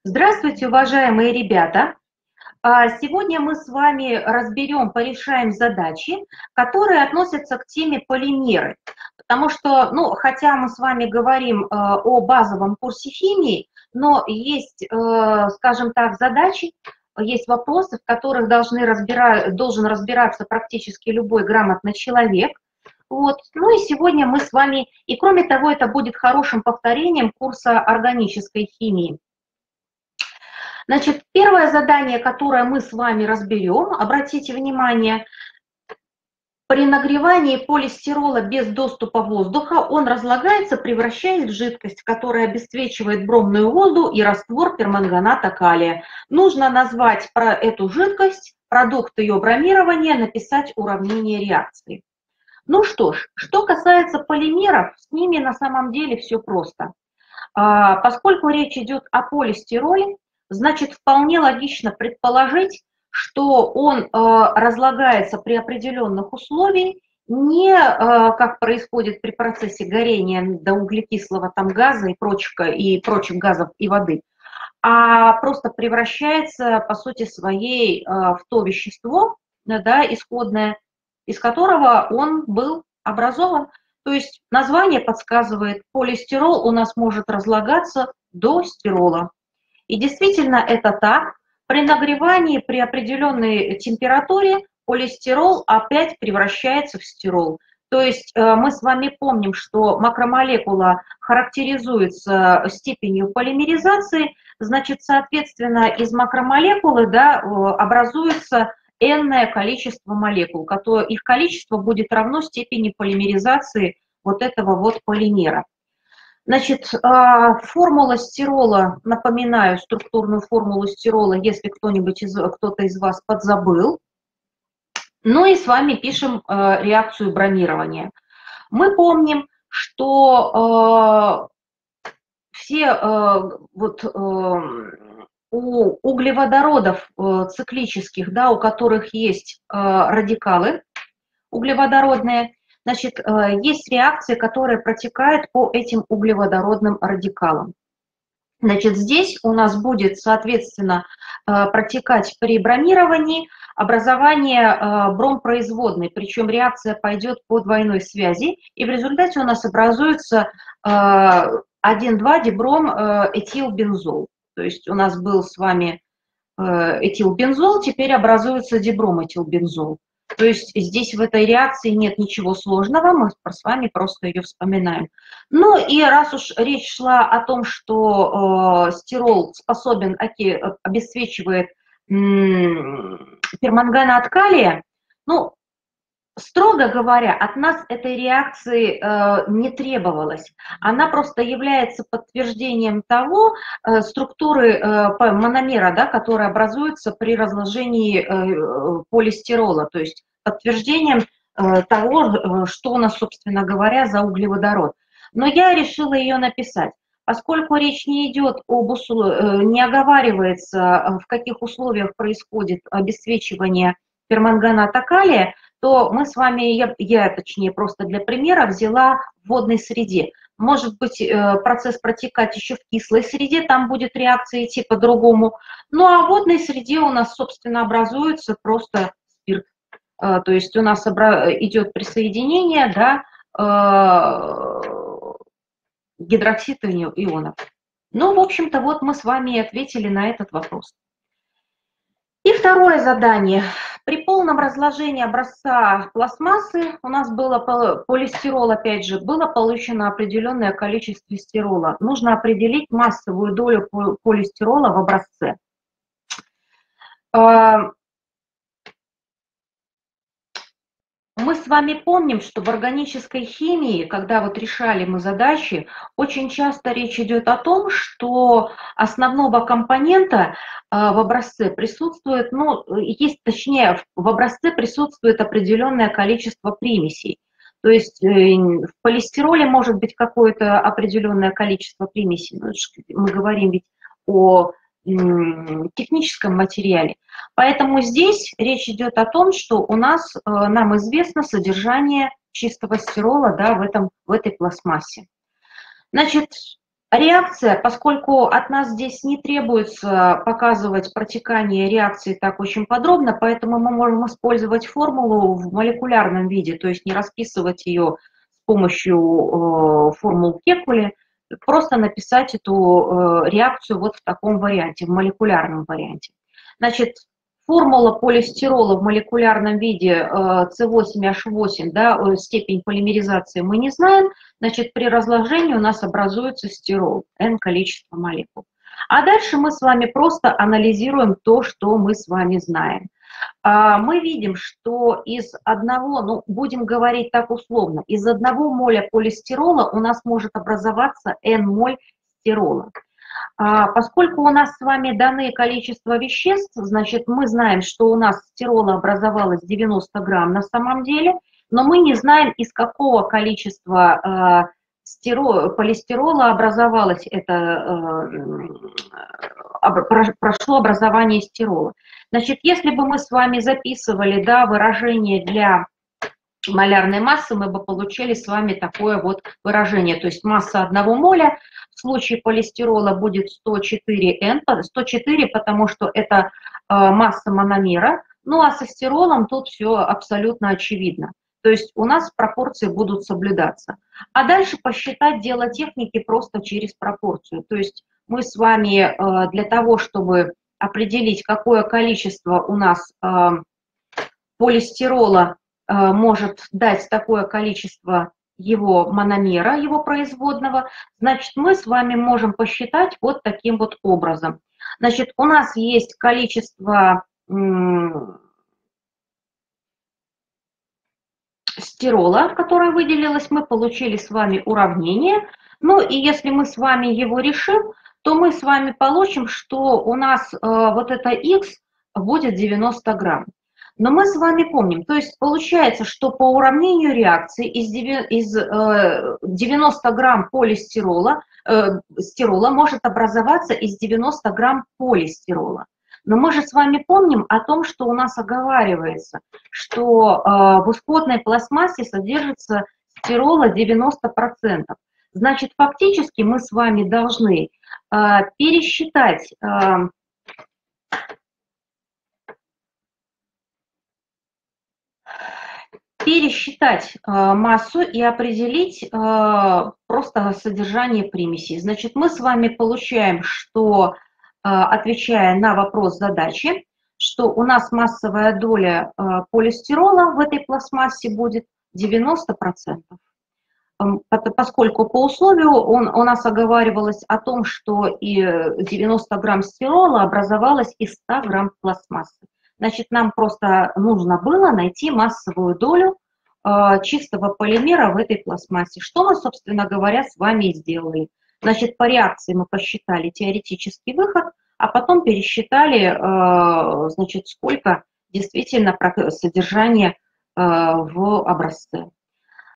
Здравствуйте, уважаемые ребята! Сегодня мы с вами порешаем задачи, которые относятся к теме полимеры. Потому что, ну, хотя мы с вами говорим о базовом курсе химии, но есть, скажем так, задачи, есть вопросы, в которых должен разбираться практически любой грамотный человек. Вот. Ну и сегодня мы с вами, и кроме того, это будет хорошим повторением курса органической химии. Значит, первое задание, которое мы с вами разберем, обратите внимание, при нагревании полистирола без доступа воздуха он разлагается, превращаясь в жидкость, которая обесцвечивает бромную воду и раствор перманганата калия. Нужно назвать про эту жидкость, продукт ее бромирования, написать уравнение реакции. Ну что ж, что касается полимеров, с ними на самом деле все просто. Поскольку речь идет о полистироле, значит, вполне логично предположить, что он разлагается при определенных условиях, не как происходит при процессе горения до углекислого там газа и прочих газов и воды, а просто превращается по сути своей в то вещество, да, исходное, из которого он был образован. То есть название подсказывает, полистирол у нас может разлагаться до стирола. И действительно это так. При нагревании, при определенной температуре полистирол опять превращается в стирол. То есть мы с вами помним, что макромолекула характеризуется степенью полимеризации, значит, соответственно, из макромолекулы, да, образуется n-ное количество молекул, их количество будет равно степени полимеризации вот этого вот полимера. Значит, формула стирола, напоминаю, структурную формулу стирола, если кто-то из вас подзабыл. Ну и с вами пишем реакцию бромирования. Мы помним, что у углеводородов циклических, да, у которых есть радикалы углеводородные, значит, есть реакции, которые протекают по этим углеводородным радикалам. Значит, здесь у нас будет, соответственно, протекать при бромировании образование бромпроизводной, причем реакция пойдет по двойной связи, и в результате у нас образуется 1,2-дибром этилбензол. То есть у нас был с вами этилбензол, теперь образуется диброметилбензол. То есть здесь в этой реакции нет ничего сложного, мы с вами просто ее вспоминаем. Ну и раз уж речь шла о том, что стирол обесцвечивает перманганат калия, ну, строго говоря, от нас этой реакции не требовалось. Она просто является подтверждением того структуры мономера, да, которая образуется при разложении полистирола, то есть подтверждением того, что у нас, собственно говоря, за углеводород. Но я решила ее написать. Поскольку речь не идет не оговаривается, в каких условиях происходит обесцвечивание перманганата калия, то мы с вами, точнее просто для примера взяла в водной среде. Может быть процесс протекать еще в кислой среде, там будет реакция идти по-другому. Ну а в водной среде у нас, собственно, образуется просто спирт. То есть у нас идет присоединение, да, гидроксидных ионов. Ну, в общем-то, вот мы с вами и ответили на этот вопрос. И второе задание. При полном разложении образца пластмассы у нас было полистирол, опять же, было получено определенное количество стирола. Нужно определить массовую долю полистирола в образце. Мы с вами помним, что в органической химии, когда вот решали мы задачи, очень часто речь идет о том, что основного компонента в образце присутствует, в образце присутствует определенное количество примесей. То есть в полистироле может быть какое-то определенное количество примесей. Мы говорим ведь о техническом материале. Поэтому здесь речь идет о том, что у нас, нам известно содержание чистого стирола, да, в этой пластмассе. Значит, Реакция, поскольку от нас здесь не требуется показывать протекание реакции так очень подробно, поэтому мы можем использовать формулу в молекулярном виде, то есть не расписывать ее с помощью формул Кекули, просто написать эту реакцию вот в таком варианте, в молекулярном варианте. Значит, формула полистирола в молекулярном виде C8H8, да, степень полимеризации мы не знаем, значит, при разложении у нас образуется стирол, N количество молекул. А дальше мы с вами просто анализируем то, что мы с вами знаем. Мы видим, что из одного, ну, будем говорить так условно, из одного моля полистирола у нас может образоваться N моль стирола. Поскольку у нас с вами даны количество веществ, значит, мы знаем, что у нас стирола образовалось 90 грамм на самом деле, но мы не знаем, из какого количества полистирола образовалось это, прошло образование стирола. Значит, если бы мы с вами записывали, да, выражение для малярной массы, мы бы получили с вами такое вот выражение, то есть масса 1 моля в случае полистирола будет 104 N, 104, потому что это масса мономера, ну а со стиролом тут все абсолютно очевидно. То есть у нас пропорции будут соблюдаться. А дальше посчитать дело техники просто через пропорцию. То есть мы с вами для того, чтобы определить, какое количество у нас полистирола может дать такое количество его мономера, его производного, значит, мы с вами можем посчитать вот таким вот образом. Значит, у нас есть количество стирола, которое выделилось, мы получили с вами уравнение. Ну и если мы с вами его решим, то мы с вами получим, что у нас вот это x будет 90 грамм. Но мы с вами помним, то есть получается, что по уравнению реакции из 90 грамм полистирола стирола может образоваться из 90 грамм полистирола. Но мы же с вами помним о том, что у нас оговаривается, что в исходной пластмассе содержится стирола 90%. Значит, фактически мы с вами должны пересчитать массу и определить просто содержание примесей. Значит, мы с вами получаем, что, отвечая на вопрос задачи, что у нас массовая доля полистирола в этой пластмассе будет 90%. Поскольку по условию у нас оговаривалось о том, что и 90 грамм стирола образовалось из 100 грамм пластмассы. Значит, нам просто нужно было найти массовую долю чистого полимера в этой пластмассе. Что мы, собственно говоря, с вами и сделали. Значит, по реакции мы посчитали теоретический выход, а потом пересчитали, значит, сколько действительно содержания в образце.